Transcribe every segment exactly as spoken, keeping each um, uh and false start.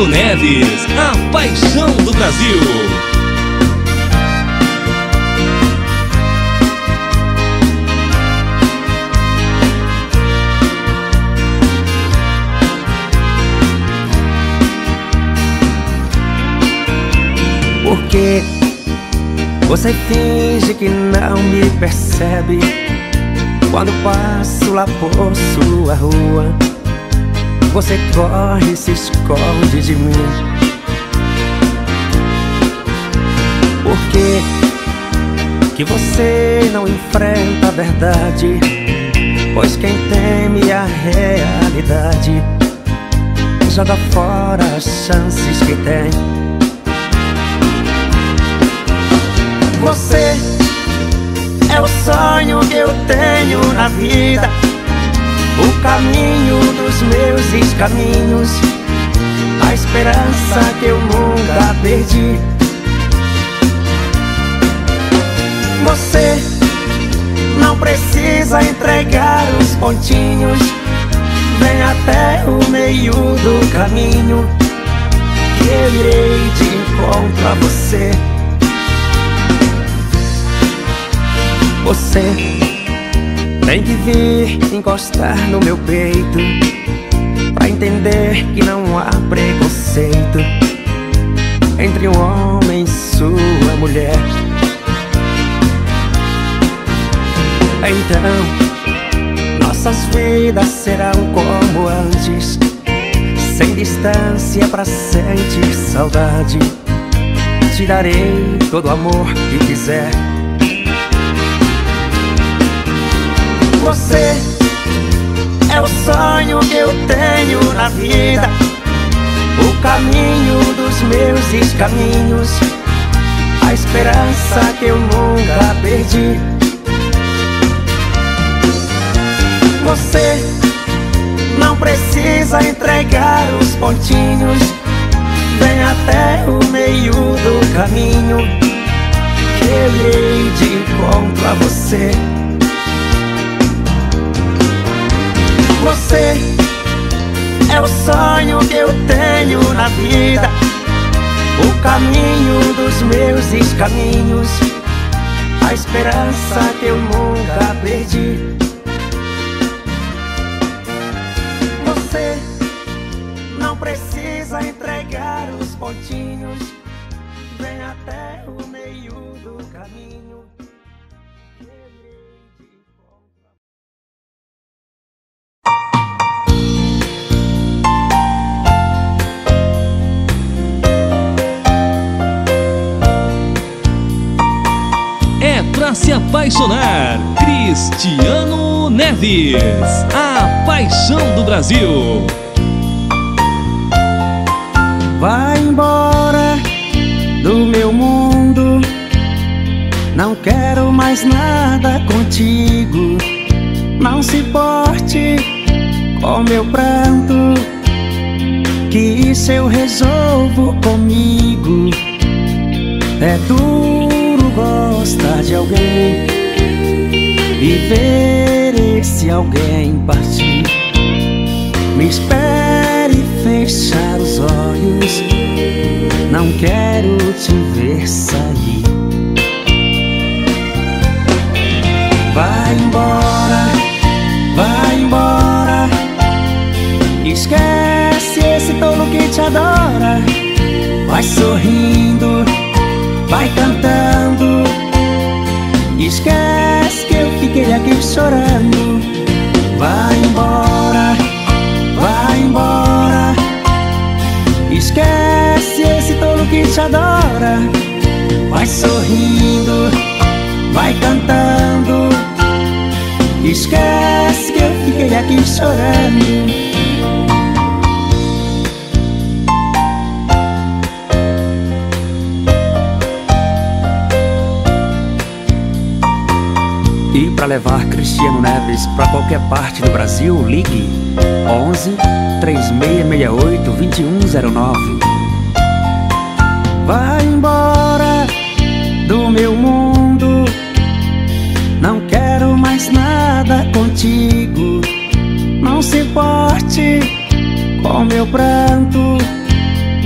Cristiano Neves, a paixão do Brasil. Por que você finge que não me percebe quando passo lá por sua rua? Você corre e se esconde de mim. Por que que você não enfrenta a verdade? Pois quem teme a realidade joga fora as chances que tem. Você é o sonho que eu tenho na vida, o caminho dos meus descaminhos, a esperança que eu nunca perdi. Você não precisa entregar os pontinhos, vem até o meio do caminho, que eu irei de encontro a você. Você tem que vir encostar no meu peito pra entender que não há preconceito entre um homem e sua mulher. Então, nossas vidas serão como antes, sem distância pra sentir saudade. Te darei todo o amor que quiser. Você é o sonho que eu tenho na vida, o caminho dos meus descaminhos, a esperança que eu nunca perdi. Você não precisa entregar os pontinhos, vem até o meio do caminho, que eu irei de encontro a você. Você é o sonho que eu tenho na vida, o caminho dos meus descaminhos, a esperança que eu nunca perdi. Você não precisa entregar os pontinhos, vem até o meio do caminho. Pra se apaixonar, Cristiano Neves, a paixão do Brasil. Vai embora do meu mundo, não quero mais nada contigo. Não se porte com meu pranto, que isso eu resolvo comigo. É duro gostar de alguém e ver esse alguém partir. Me espere fechar os olhos, não quero te ver sair. Vai embora, vai embora, esquece esse tolo que te adora. Vai sorrindo, vai cantando, esquece que eu fiquei aqui chorando. Vai embora, vai embora, esquece esse tolo que te adora. Vai sorrindo, vai cantando, esquece que eu fiquei aqui chorando. E para levar Cristiano Neves para qualquer parte do Brasil, ligue onze, três seis seis oito, dois um zero nove. Vai embora do meu mundo, não quero mais nada contigo. Não se porte com meu pranto,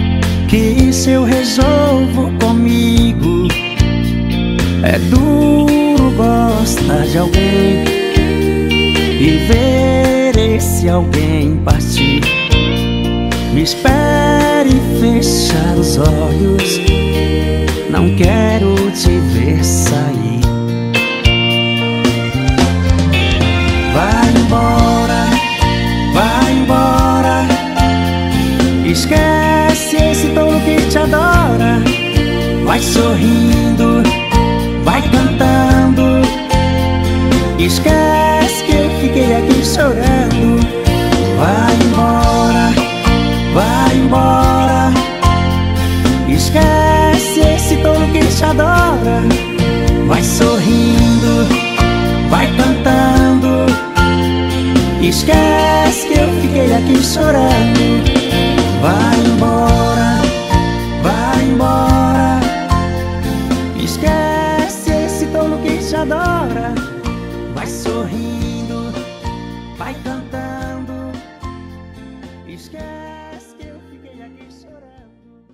que se eu resolvo comigo, é duro gostar de alguém e ver esse alguém partir. Me espere fechar os olhos, não quero te ver sair. Vai embora, vai embora, esquece esse tolo que te adora. Vai sorrindo, vai cantando, esquece que eu fiquei aqui chorando. Vai embora, vai embora, esquece esse tolo que te adora. Vai sorrindo, vai cantando, esquece que eu fiquei aqui chorando. Vai embora, vai embora, esquece esse tolo que te adora. Vai sorrindo, vai cantando, esquece que eu fiquei aqui chorando.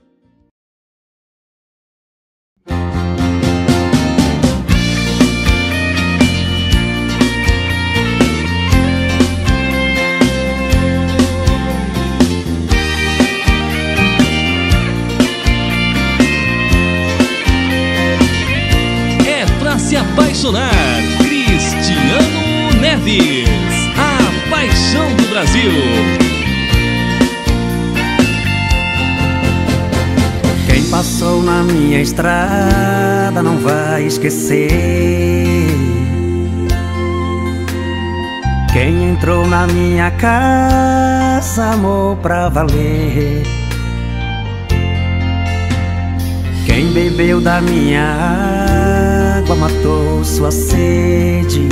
Se apaixonar, Cristiano Neves, a paixão do Brasil. Quem passou na minha estrada não vai esquecer. Quem entrou na minha casa amou pra valer. Quem bebeu da minha água matou sua sede.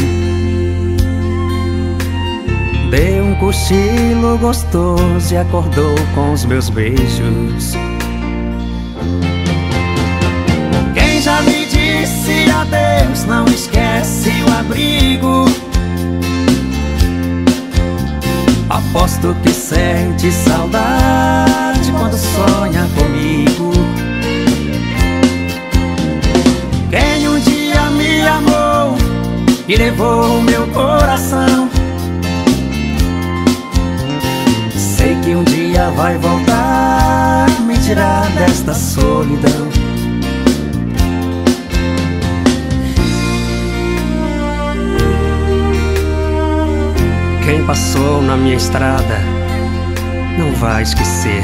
Deu um cochilo gostoso e acordou com os meus beijos. Quem já me disse adeus não esquece o abrigo. Aposto que sente saudade quando sonha comigo. Quem um dia me amou e levou o meu coração, sei que um dia vai voltar, me tirar desta solidão. Quem passou na minha estrada não vai esquecer.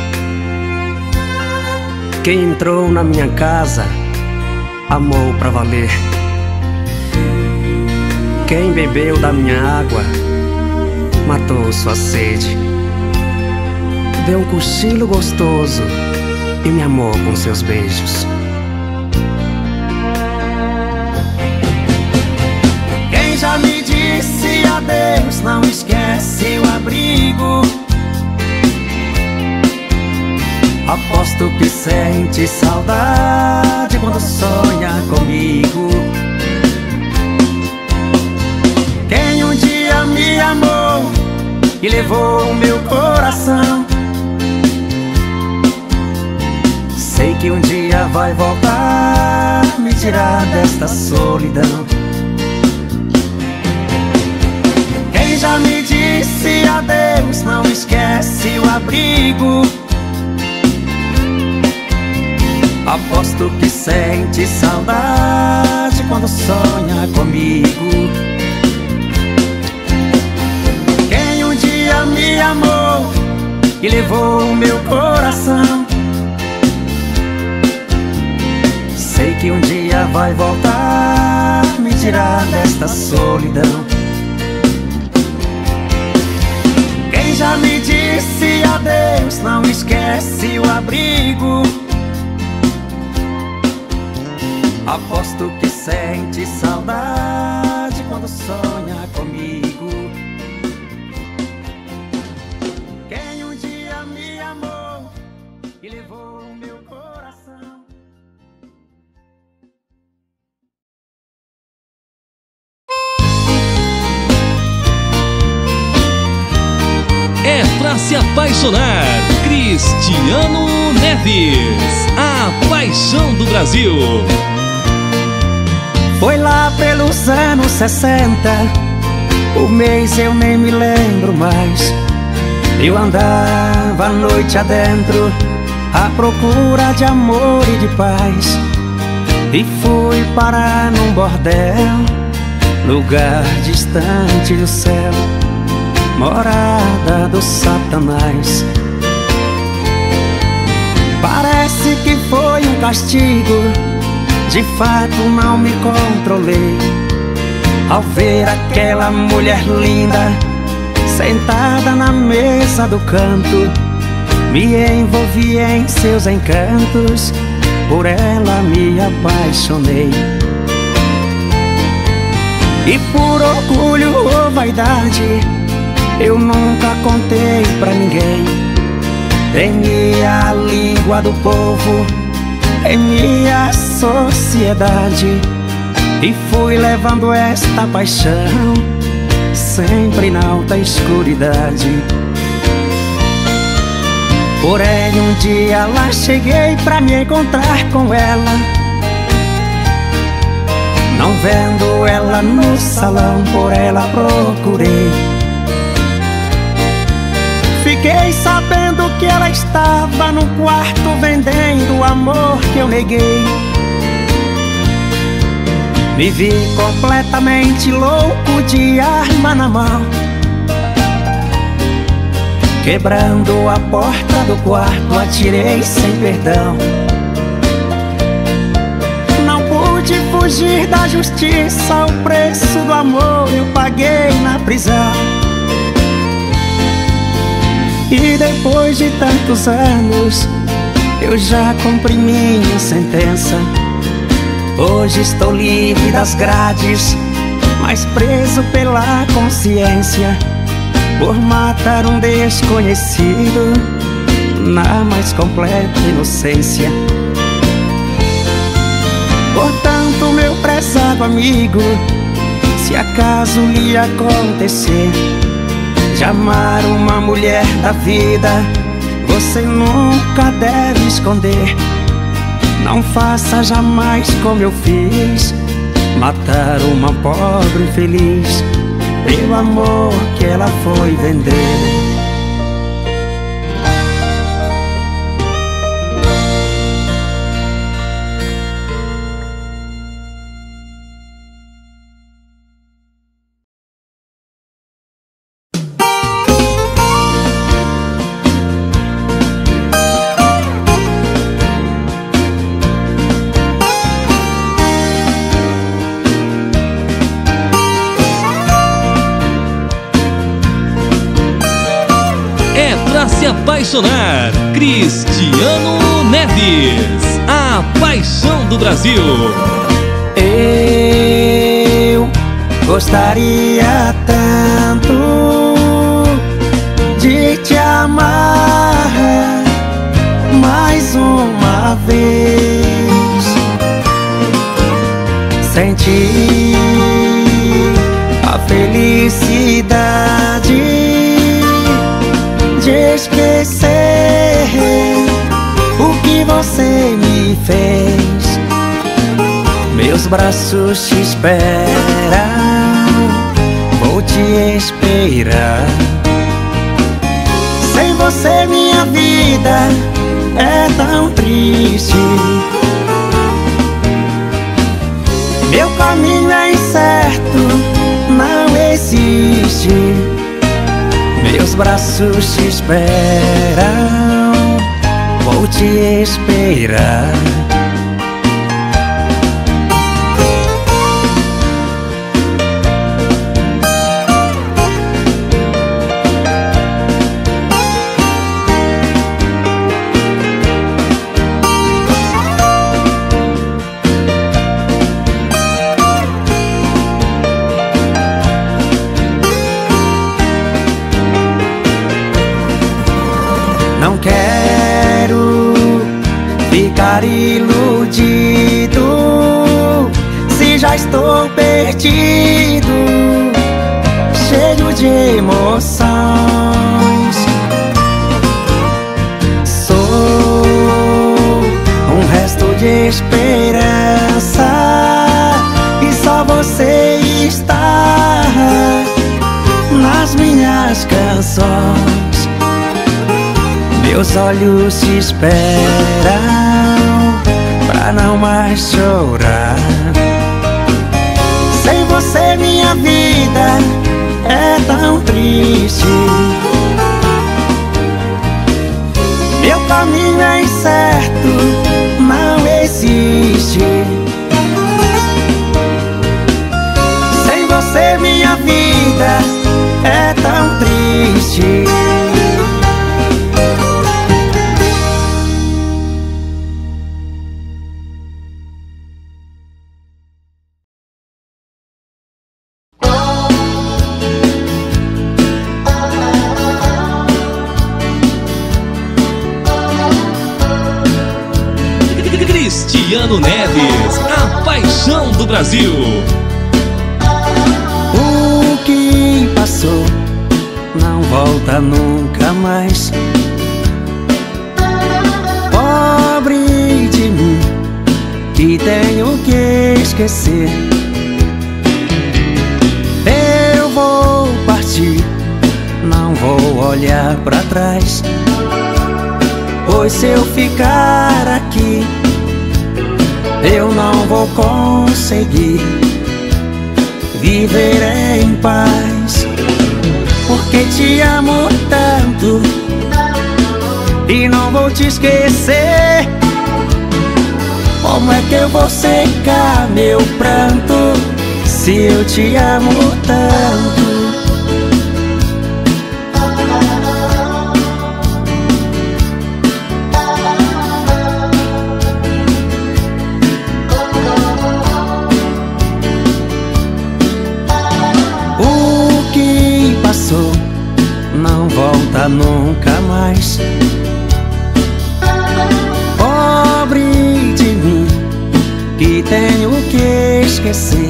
Quem entrou na minha casa amou pra valer. Quem bebeu da minha água matou sua sede. Deu um cochilo gostoso e me amou com seus beijos. Quem já me disse adeus não esquece o abrigo. Aposto que sente saudade quando sonha comigo. Quem um dia me amou e levou o meu coração, sei que um dia vai voltar, me tirar desta solidão. Quem já me disse adeus não esquece o abrigo. Aposto que sente saudade quando sonha comigo. Quem um dia me amou e levou o meu coração, sei que um dia vai voltar, me tirar desta solidão. Quem já me disse adeus não esquece o abrigo. Aposto que sente saudade quando sonha comigo. Quem um dia me amou e levou o meu coração, é pra se apaixonar, Cristiano Neves, a paixão do Brasil. Foi lá pelos anos sessenta, o mês eu nem me lembro mais. Eu andava a noite adentro à procura de amor e de paz, e fui parar num bordel, lugar distante do céu, morada do Satanás. Parece que foi um castigo, de fato não me controlei ao ver aquela mulher linda sentada na mesa do canto. Me envolvi em seus encantos, por ela me apaixonei. E por orgulho ou vaidade, eu nunca contei pra ninguém. Temia a língua do povo, temia a sociedade, e fui levando esta paixão sempre na alta escuridade. Porém um dia lá cheguei pra me encontrar com ela, não vendo ela no salão, por ela procurei. Fiquei sabendo que ela estava no quarto vendendo o amor que eu neguei. Me vi completamente louco de arma na mão, quebrando a porta do quarto, atirei sem perdão. Não pude fugir da justiça, o preço do amor eu paguei na prisão. E depois de tantos anos, eu já cumpri minha sentença. Hoje estou livre das grades, mas preso pela consciência, por matar um desconhecido na mais completa inocência. Portanto, meu prezado amigo, se acaso lhe acontecer de amar uma mulher da vida, você nunca deve esconder. Não faça jamais como eu fiz, matar uma pobre infeliz pelo amor que ela foi vender. Se apaixonar, Cristiano Neves, a paixão do Brasil. Eu gostaria tanto de te amar mais uma vez, sentir a felicidade de esquecer o que você me fez. Meus braços te esperam, vou te esperar. Sem você minha vida é tão triste, meu caminho é incerto, não existe. Meus braços te esperam, vou te esperar. Não quero ficar iludido, se já estou perdido, cheio de emoções. Sou esperança, e só você está nas minhas canções. Meus olhos te esperam pra não mais chorar. Sem você minha vida é tão triste. Meu caminho é incerto, não existe. Sem você minha vida é tão triste. Cristiano Neves, a paixão do Brasil. O que passou não volta nunca mais. Pobre de mim, que tenho que esquecer. Eu vou partir, não vou olhar pra trás. Pois se eu ficar aqui, eu não vou conseguir viver em paz. Porque te amo tanto e não vou te esquecer. Como é que eu vou secar meu pranto se eu te amo tanto? Não volta nunca mais. Pobre de mim, que tenho que esquecer.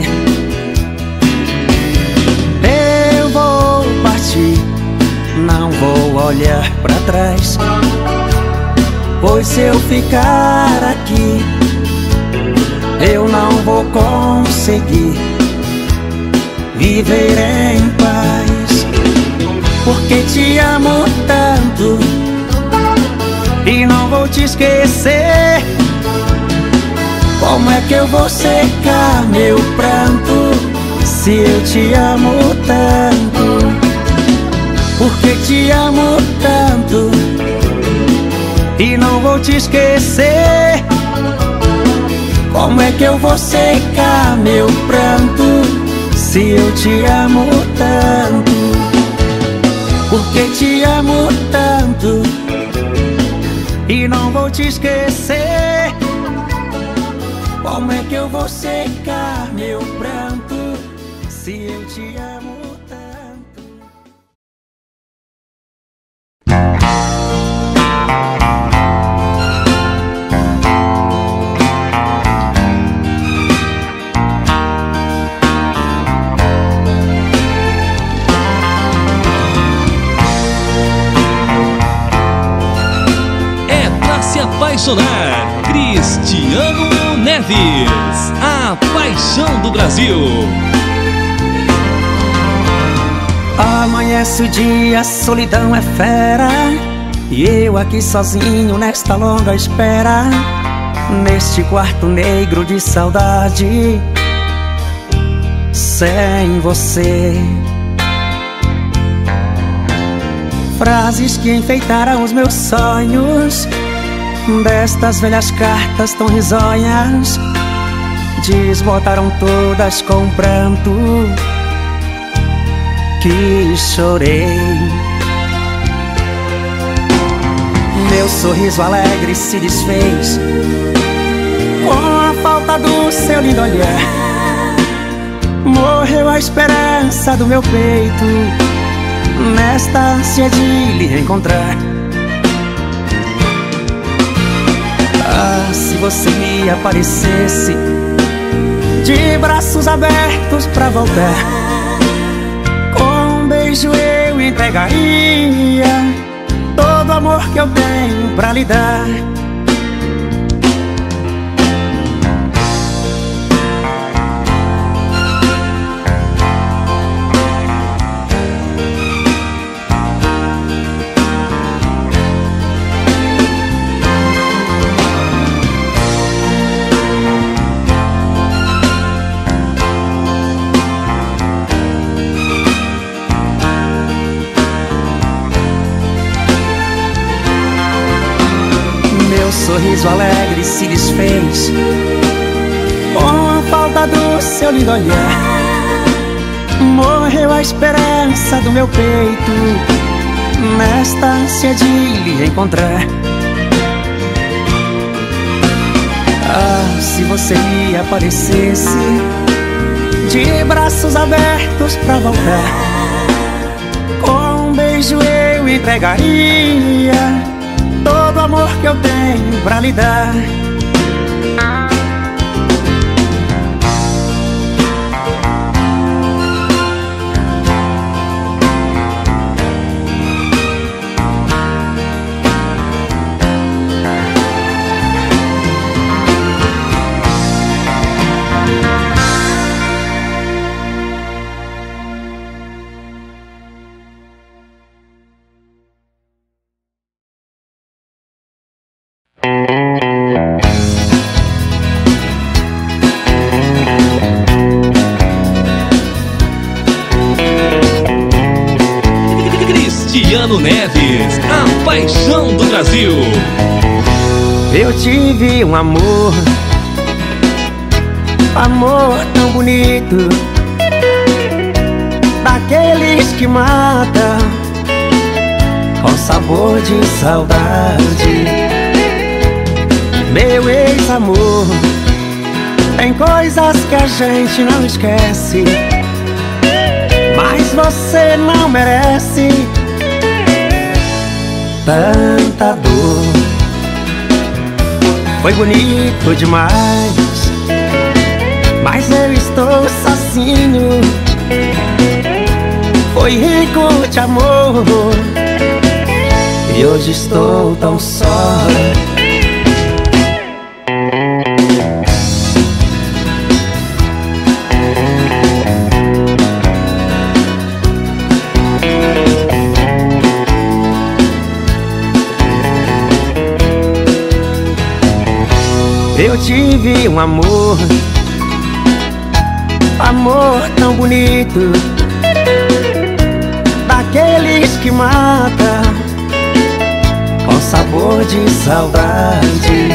Eu vou partir, não vou olhar pra trás. Pois se eu ficar aqui, eu não vou conseguir viver em paz. Porque te amo tanto e não vou te esquecer. Como é que eu vou secar meu pranto se eu te amo tanto? Porque te amo tanto e não vou te esquecer. Como é que eu vou secar meu pranto se eu te amo tanto? Porque te amo tanto e não vou te esquecer. Como é que eu vou secar meu pranto se eu te amo tanto? Apaixonar, Cristiano Neves, a paixão do Brasil. Amanhece o dia, a solidão é fera, e eu aqui sozinho nesta longa espera, neste quarto negro de saudade, sem você. Frases que enfeitaram os meus sonhos, destas velhas cartas tão risonhas, desbotaram todas com pranto que chorei. Meu sorriso alegre se desfez com a falta do seu lindo olhar. Morreu a esperança do meu peito nesta ânsia de lhe reencontrar. Ah, se você me aparecesse de braços abertos pra voltar, com um beijo eu entregaria todo o amor que eu tenho pra lhe dar. sorriso alegre se desfez com a falta do seu lindo olhar. Morreu a esperança do meu peito nesta ânsia de lhe encontrar. Ah, se você me aparecesse de braços abertos pra voltar, com um beijo eu entregaria todo o amor que eu tenho pra lhe dar. Cristiano Neves, a paixão do Brasil. Eu tive um amor, amor tão bonito, daqueles que matam com sabor de saudade. Meu ex-amor, tem coisas que a gente não esquece, mas você não merece tanta dor. Foi bonito demais, mas eu estou sozinho. Foi rico de amor e hoje estou tão só. Eu tive um amor, amor tão bonito, daqueles que matam com sabor de saudade.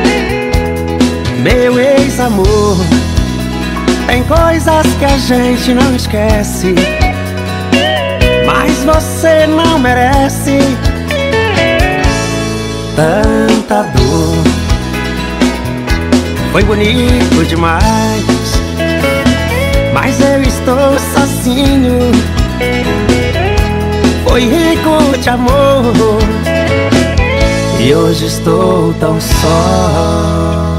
Meu ex-amor, tem coisas que a gente não esquece, mas você não merece tanta dor. Foi bonito demais, mas eu estou sozinho. Foi rico de amor e hoje estou tão só.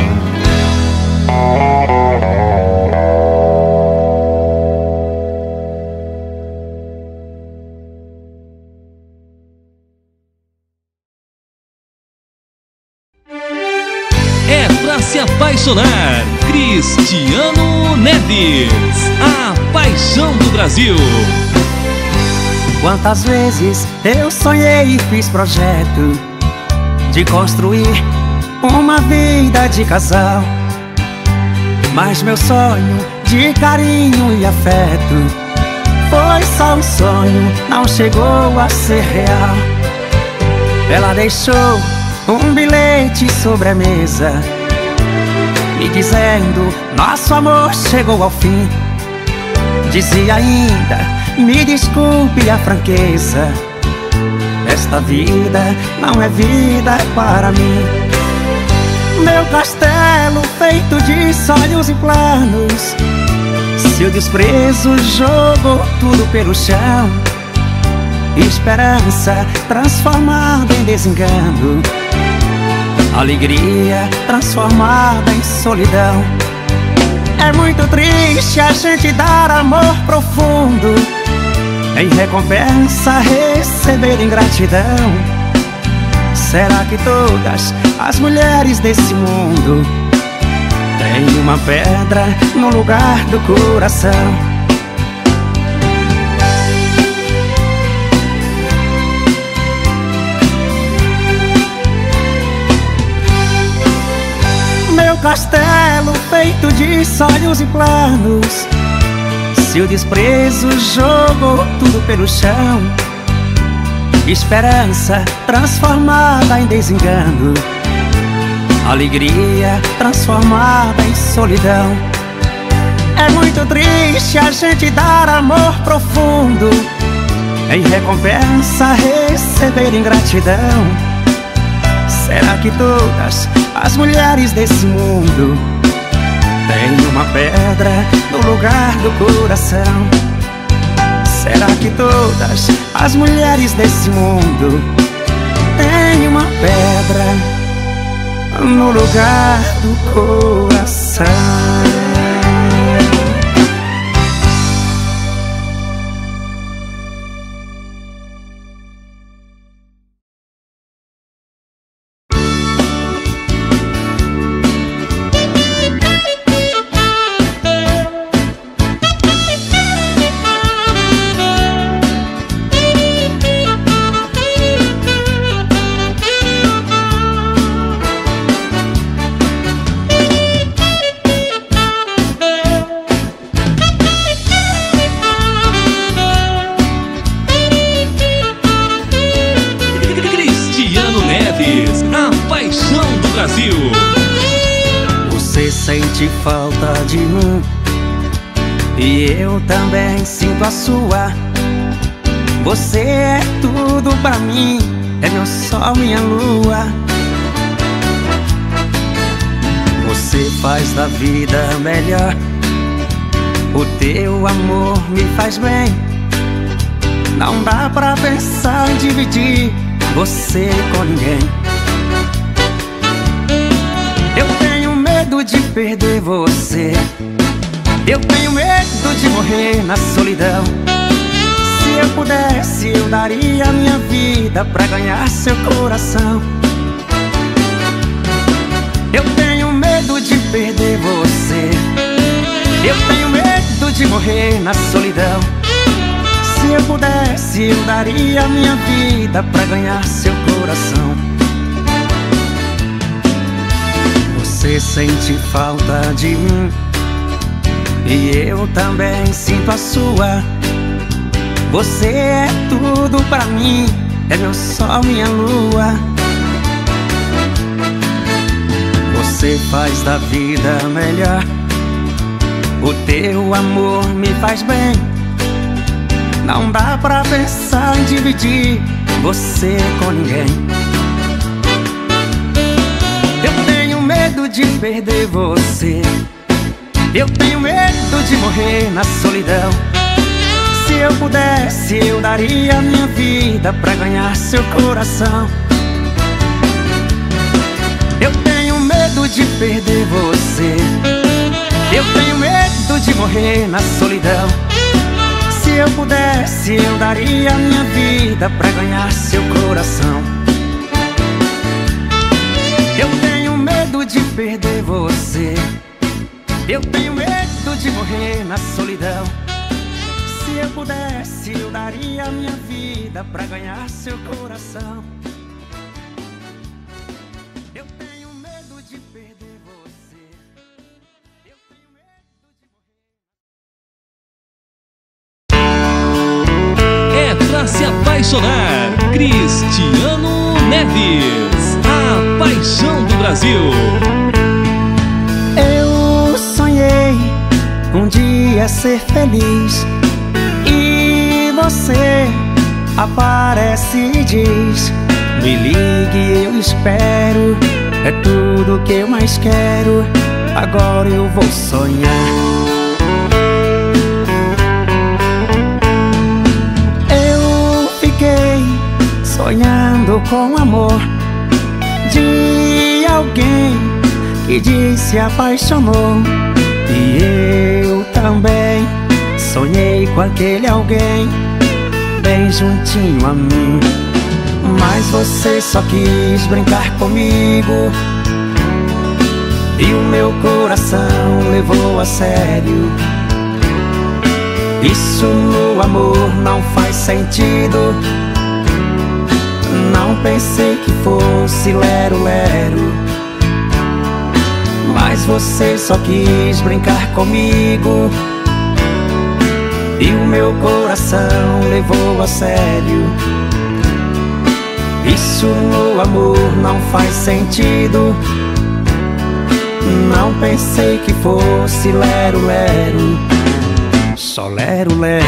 É pra se apaixonar. Cristiano Neves, a paixão do Brasil. Quantas vezes eu sonhei e fiz projeto de construir uma vida de casal, mas meu sonho de carinho e afeto foi só um sonho, não chegou a ser real. Ela deixou um bilhete sobre a mesa, me dizendo nosso amor chegou ao fim. Dizia ainda, me desculpe a franqueza, esta vida não é vida para mim. Meu castelo feito de sonhos e planos, seu desprezo jogou tudo pelo chão. Esperança transformada em desengano, alegria transformada em solidão. É muito triste a gente dar amor profundo, em recompensa receber ingratidão. Será que todas as mulheres desse mundo têm uma pedra no lugar do coração? Meu castelo feito de sonhos e planos, seu desprezo jogou tudo pelo chão. Esperança transformada em desengano, alegria transformada em solidão. É muito triste a gente dar amor profundo, em recompensa receber ingratidão. Será que todas as mulheres desse mundo têm uma pedra no lugar do coração? Será que todas as mulheres desse mundo têm uma pedra no lugar do coração? Você sente falta de mim e eu também sinto a sua. Você é tudo pra mim, é meu sol, minha lua. Você faz da vida melhor, o teu amor me faz bem. Não dá pra pensar em dividir você com ninguém. Eu tenho medo de perder você, eu tenho medo de morrer na solidão. Se eu pudesse, eu daria minha vida pra ganhar seu coração. Eu tenho medo de perder você, eu tenho medo de morrer na solidão. Se eu pudesse, eu daria minha vida pra ganhar seu coração. Você sente falta de mim e eu também sinto a sua. Você é tudo pra mim, é meu sol, minha lua. Você faz da vida melhor, o teu amor me faz bem. Não dá pra pensar em dividir você com ninguém. Eu tenho medo de perder você, eu tenho medo de morrer na solidão. Se eu pudesse, eu daria minha vida pra ganhar seu coração. Eu tenho medo de perder você, eu tenho medo de morrer na solidão. Se eu pudesse, eu daria minha vida pra ganhar seu coração. Eu tenho medo de perder você, eu tenho medo de morrer na solidão. Se eu pudesse, eu daria minha vida pra ganhar seu coração. Eu tenho medo de perder você, eu tenho medo de morrer. É pra se apaixonar, Cristiano Neves, a paixão do Brasil. Eu sonhei um dia ser feliz e você aparece e diz: me ligue, eu espero, é tudo que eu mais quero, agora eu vou sonhar. Eu fiquei sonhando com amor de alguém que disse se apaixonou. E eu também sonhei com aquele alguém bem juntinho a mim. Mas você só quis brincar comigo e o meu coração levou a sério. Isso no amor não faz sentido. Não pensei que fosse lero-lero, mas você só quis brincar comigo e o meu coração levou a sério. Isso no amor não faz sentido. Não pensei que fosse lero-lero, só lero-lero.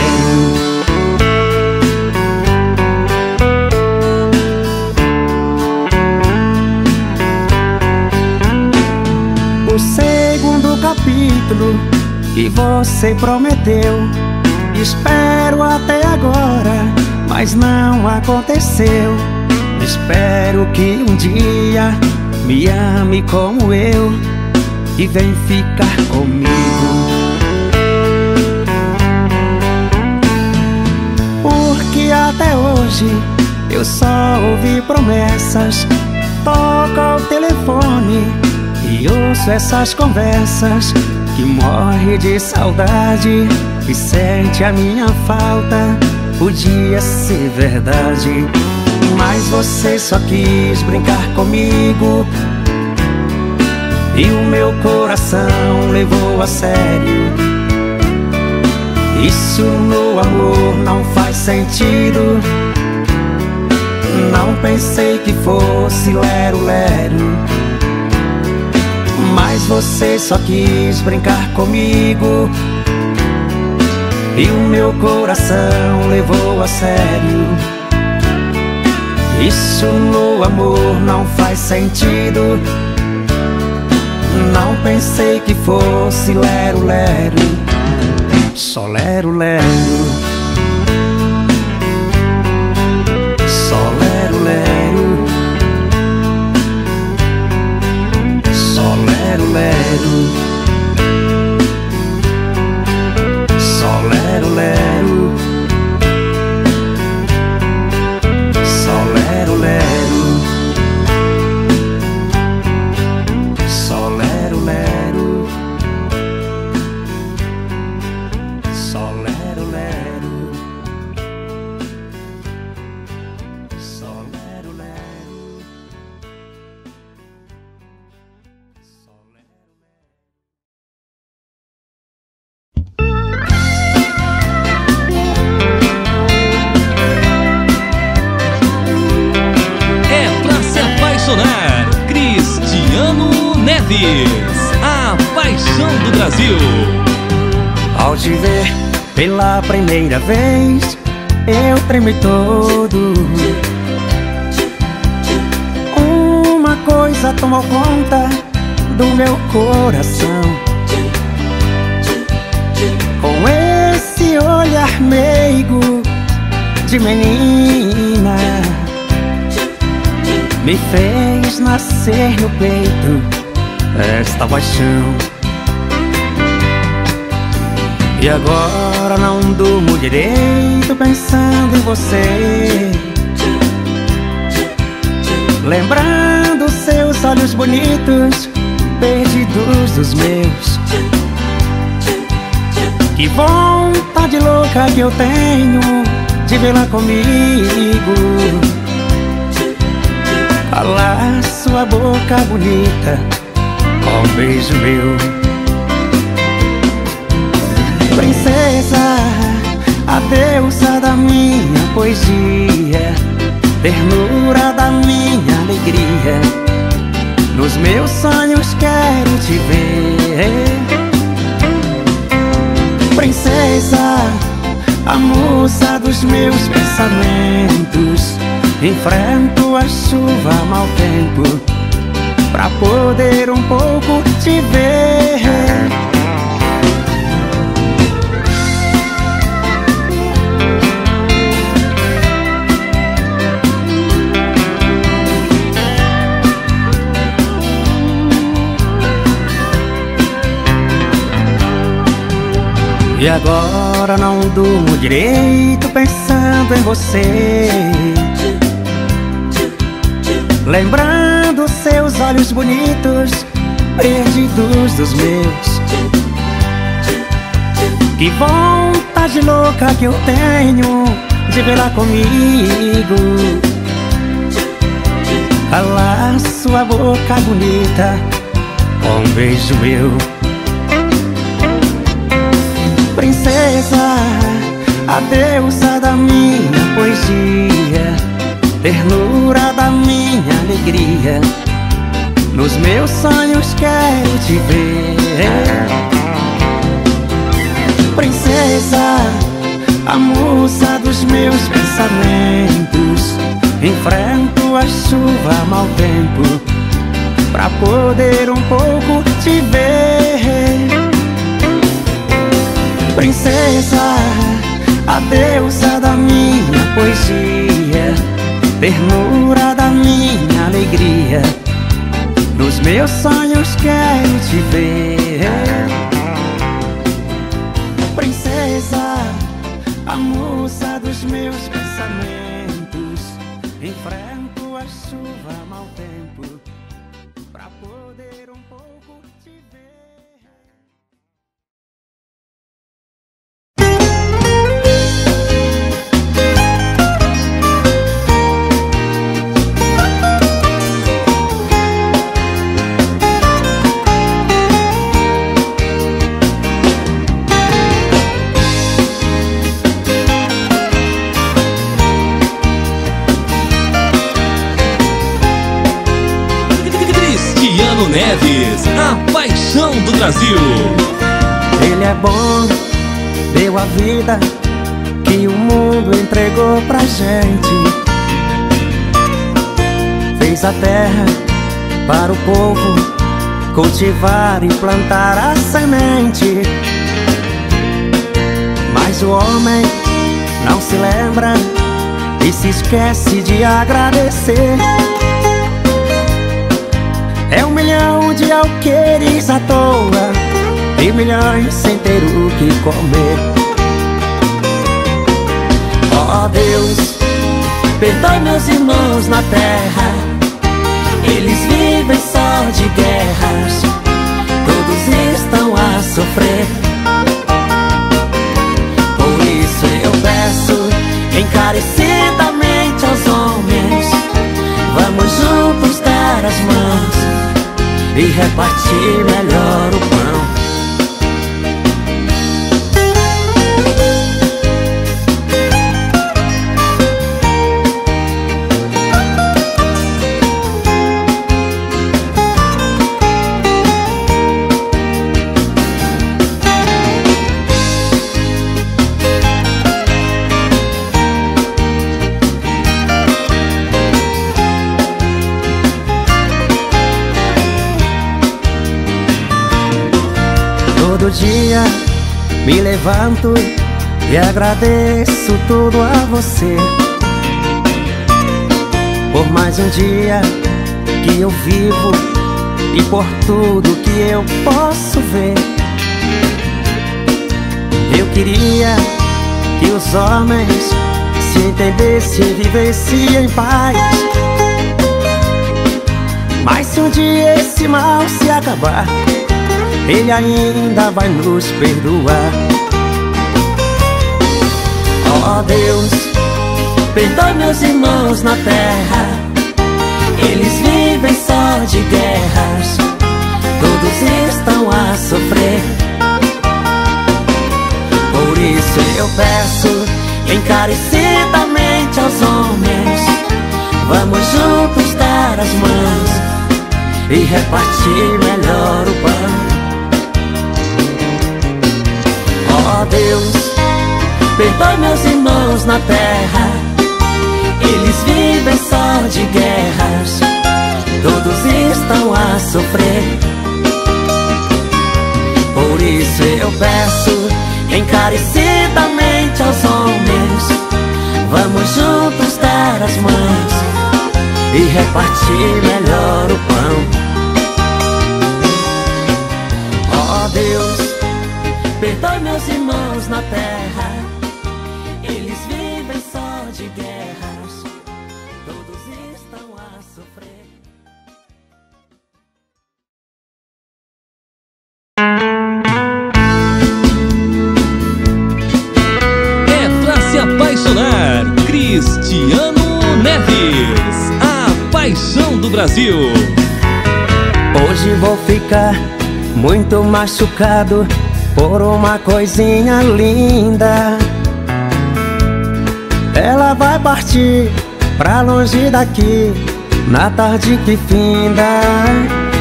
O segundo capítulo que você prometeu, espero até agora, mas não aconteceu. Espero que um dia me ame como eu e vem ficar comigo. Porque até hoje eu só ouvi promessas. Toca o telefone e ouço essas conversas, que morre de saudade e sente a minha falta. Podia ser verdade, mas você só quis brincar comigo e o meu coração levou a sério. Isso no amor não faz sentido. Não pensei que fosse lero-lero, mas você só quis brincar comigo e o meu coração levou a sério. Isso no amor não faz sentido. Não pensei que fosse lero-lero, só lero-lero. Só lero-lero, só lero-lero, só lero-lero, só lero-lero, só lero-lero, só lero-lero, só lero-lero, só lero-lero. É pra se apaixonar. Cristiano Neves, a paixão do Brasil. Ao te ver pela primeira vez, eu tremi todo. Uma coisa tomou conta do meu coração. Com esse olhar meigo de menina, me fez nascer no peito esta paixão. E agora não durmo direito pensando em você, lembrando seus olhos bonitos, perdidos dos meus. Que vontade louca que eu tenho de vê-la comigo, calar sua boca bonita com um beijo meu. Princesa, a deusa da minha poesia, ternura da minha alegria, nos meus sonhos quero te ver. Princesa, a musa dos meus pensamentos, enfrento a chuva, mau tempo, pra poder um pouco te ver. E agora não durmo direito pensando em você, lembrando seus olhos bonitos, perdidos dos meus. Que vontade louca que eu tenho de vê-la comigo, calar sua boca bonita com um beijo meu. Princesa, a deusa da minha poesia, ternura da minha alegria, nos meus sonhos quero te ver. Princesa, a musa dos meus pensamentos, enfrento a chuva, mau tempo, pra poder um pouco te ver. Princesa, a deusa da minha poesia, ternura da minha alegria, nos meus sonhos quero te ver. Princesa, a musa dos meus pensamentos, enfrento a chuva, mau tempo, pra poder um pouco te ver. Cristiano Neves, a paixão do Brasil. Ele é bom, deu a vida que o mundo entregou pra gente. Fez a terra para o povo cultivar e plantar a semente. Mas o homem não se lembra e se esquece de agradecer. É um milhão de alqueires à toa e milhões sem ter o que comer. Ó Deus, perdoe meus irmãos na terra, eles vivem só de guerras, todos estão a sofrer. Por isso eu peço encarecidamente aos homens, vamos juntos dar as mãos e repartir melhor o pão. Todo dia me levanto e agradeço tudo a você, por mais um dia que eu vivo e por tudo que eu posso ver. Eu queria que os homens se entendessem e vivessem em paz, mas se um dia esse mal se acabar, Ele ainda vai nos perdoar. Ó Deus, perdoe meus irmãos na terra, eles vivem só de guerras, todos estão a sofrer. Por isso eu peço encarecidamente aos homens, vamos juntos dar as mãos e repartir melhor o pão. Ó Deus, perdoe meus irmãos na terra, eles vivem só de guerras, todos estão a sofrer. Por isso eu peço encarecidamente aos homens, vamos juntos dar as mãos e repartir melhor o pão. Ó Deus, perdoe meus irmãos na terra, eles vivem só de guerras, todos estão a sofrer. É pra se apaixonar, Cristiano Neves, a paixão do Brasil. Hoje vou ficar muito machucado por uma coisinha linda. Ela vai partir pra longe daqui na tarde que finda.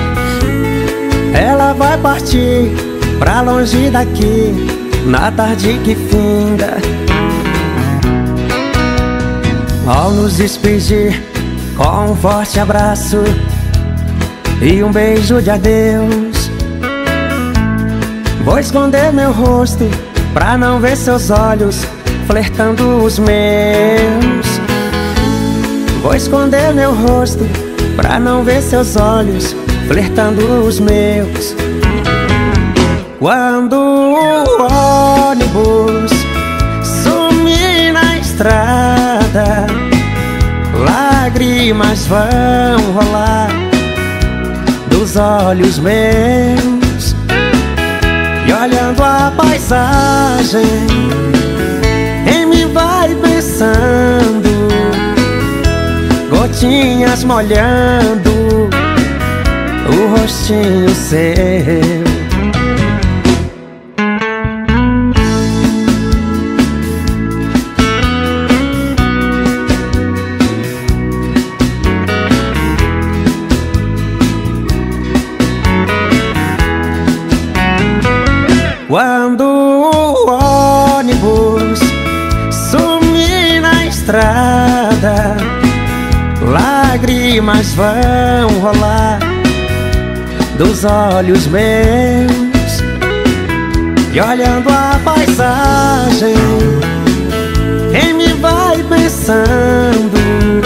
vai partir pra longe daqui na tarde que finda. Ao nos despedir com um forte abraço e um beijo de adeus, vou esconder meu rosto pra não ver seus olhos flertando os meus. Vou esconder meu rosto pra não ver seus olhos flertando os meus. Quando o ônibus sumir na estrada, lágrimas vão rolar dos olhos meus. E olhando a paisagem, em mim vai pensando, gotinhas molhando o rostinho seu. Quando o ônibus sumir na estrada, lágrimas vão rolar dos olhos meus. E olhando a paisagem, em mim vai pensando,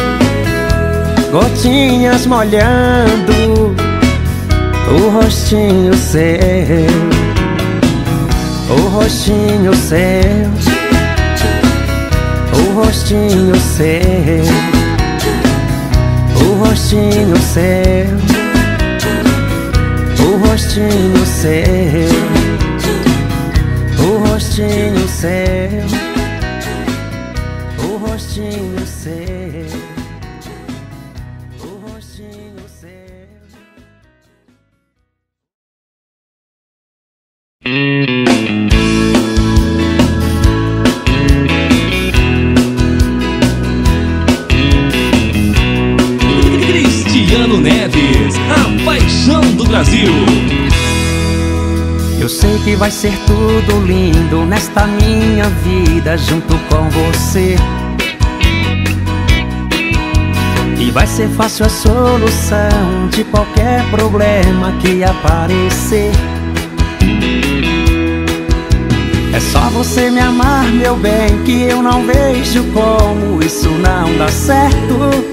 gotinhas molhando o rostinho seu. O rostinho seu, o rostinho seu, o rostinho seu, o rostinho seu, o rostinho seu, o rostinho seu, o rostinho seu. Cristiano Neves, a paixão do Brasil. Eu sei que vai ser tudo lindo nesta minha vida junto com você, e vai ser fácil a solução de qualquer problema que aparecer. É só você me amar, meu bem, que eu não vejo como isso não dá certo.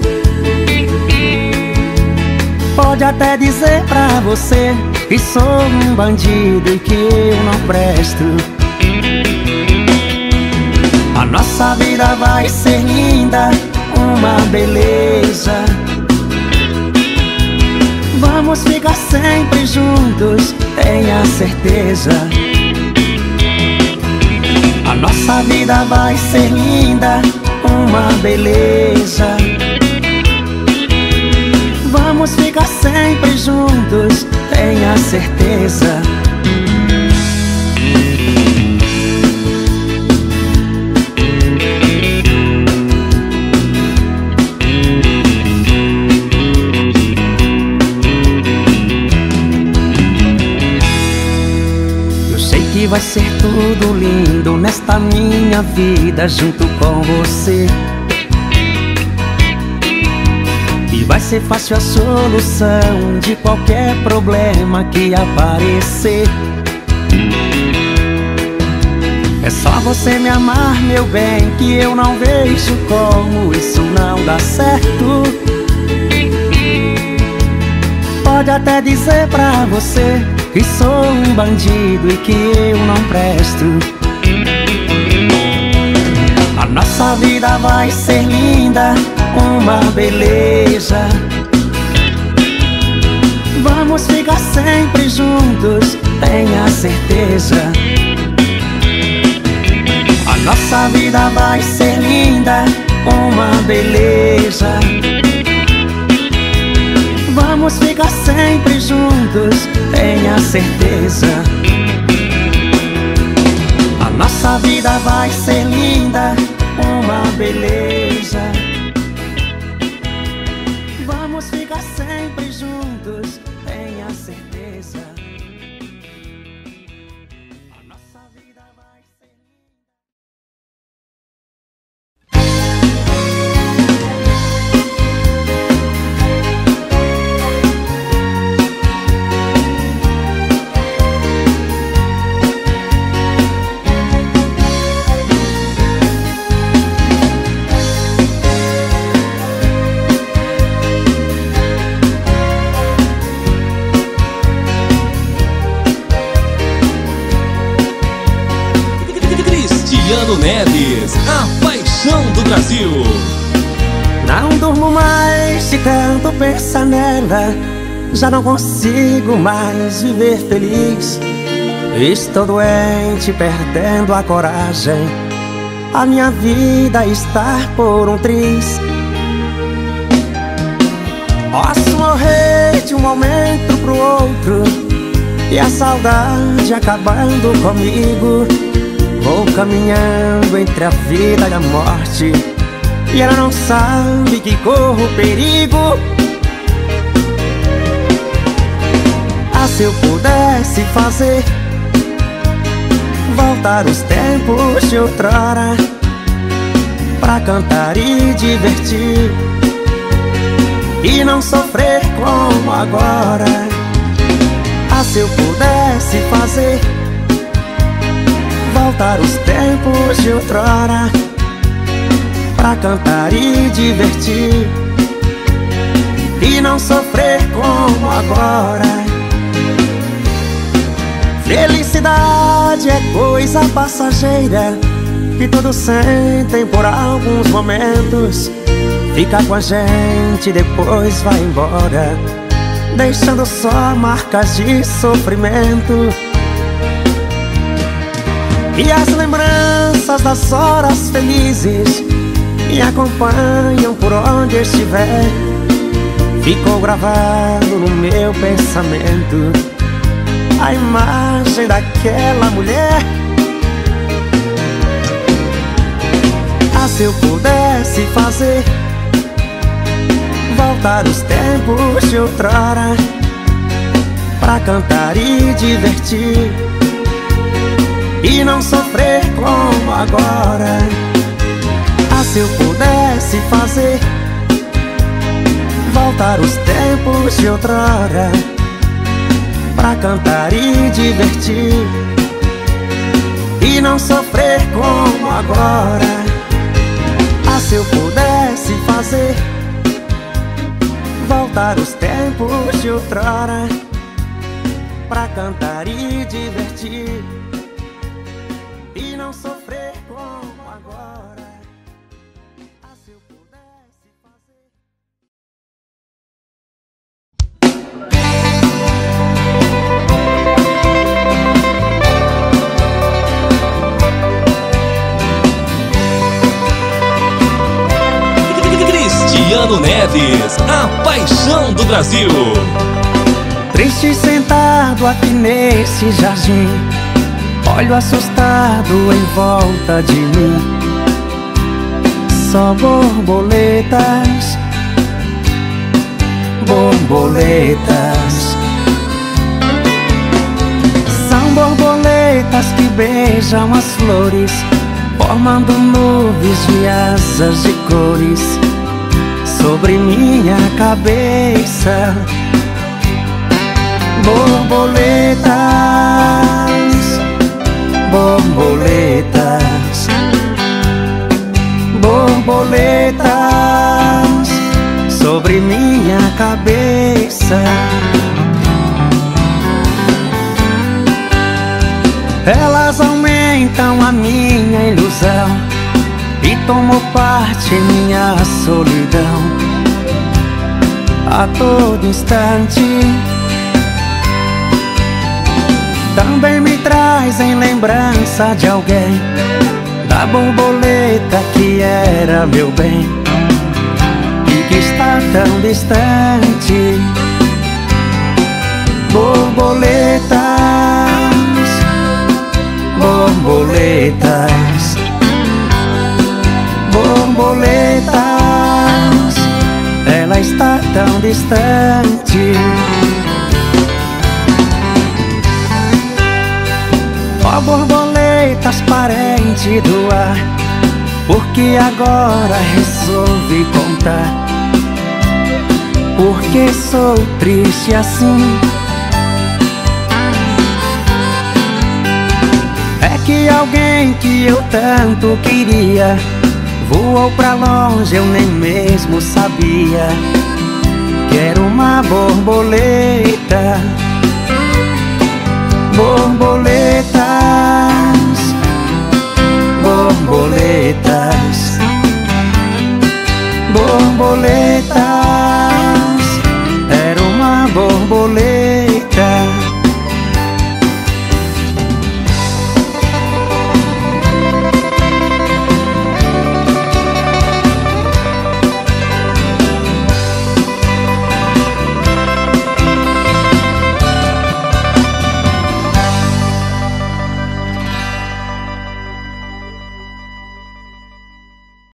Pode até dizer pra você que sou um bandido e que eu não presto. A nossa vida vai ser linda, uma beleza. Vamos ficar sempre juntos, tenha certeza. A nossa vida vai ser linda, uma beleza. Vamos ficar sempre juntos, tenha certeza. Eu sei que vai ser tudo lindo nesta minha vida junto com você, e vai ser fácil a solução de qualquer problema que aparecer. É só você me amar, meu bem, que eu não vejo como isso não dá certo. Pode até dizer pra você que sou um bandido e que eu não presto. A nossa vida vai ser linda, uma beleza. Vamos ficar sempre juntos, tenha certeza. A nossa vida vai ser linda, uma beleza. Vamos ficar sempre juntos, tenha certeza. A nossa vida vai ser linda, uma beleza. Vamos ficar sempre juntos, tenha certeza. Neves, a paixão do Brasil. Não durmo mais de tanto pensar nela, já não consigo mais viver feliz. Estou doente, perdendo a coragem, a minha vida está por um triz. Posso morrer de um momento pro outro, e a saudade acabando comigo. Vou caminhando entre a vida e a morte, e ela não sabe que corro perigo. Ah, se eu pudesse fazer voltar os tempos de outrora, pra cantar e divertir, e não sofrer como agora. Ah, se eu pudesse fazer voltar os tempos de outrora, pra cantar e divertir, e não sofrer como agora. Felicidade é coisa passageira, que todos sentem por alguns momentos. Fica com a gente, depois vai embora, deixando só marcas de sofrimento. E as lembranças das horas felizes me acompanham por onde estiver. Ficou gravado no meu pensamento a imagem daquela mulher. Ah, se eu pudesse fazer voltar os tempos de outrora, pra cantar e divertir, e não sofrer como agora. Ah, se eu pudesse fazer voltar os tempos de outrora, pra cantar e divertir, e não sofrer como agora. Ah, se eu pudesse fazer voltar os tempos de outrora, pra cantar e divertir, e não sofrer como agora. Ah, se eu pudesse fazer. Cristiano Neves, a paixão do Brasil. Triste sentado aqui nesse jardim, olho assustado em volta de mim. Só borboletas, borboletas. São borboletas que beijam as flores, formando nuvens de asas de cores sobre minha cabeça. Borboletas, borboletas, borboletas sobre minha cabeça. Elas aumentam a minha ilusão e tomam parte em minha solidão. A todo instante também me trazem lembrança de alguém, da borboleta que era meu bem e que está tão distante. Borboletas, borboletas, borboletas, ela está tão distante. Ó borboletas, parente do ar, porque agora resolvi contar porque sou triste assim. É que alguém que eu tanto queria voou pra longe, eu nem mesmo sabia que era uma borboleta. Borboletas, borboletas, borboleta